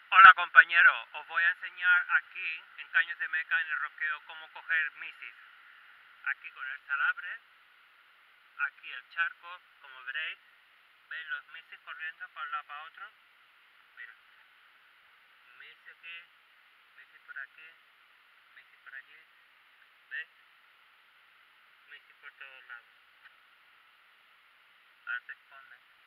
Hola compañero, os voy a enseñar aquí en Caños de Meca en el roqueo cómo coger misis. Aquí con el salabre, aquí el charco, como veréis, veis los misis corriendo para un lado para otro. Mira, misis aquí, misis por aquí, misis por allí, ¿veis? Misis por todos lados. Ahora se esconden.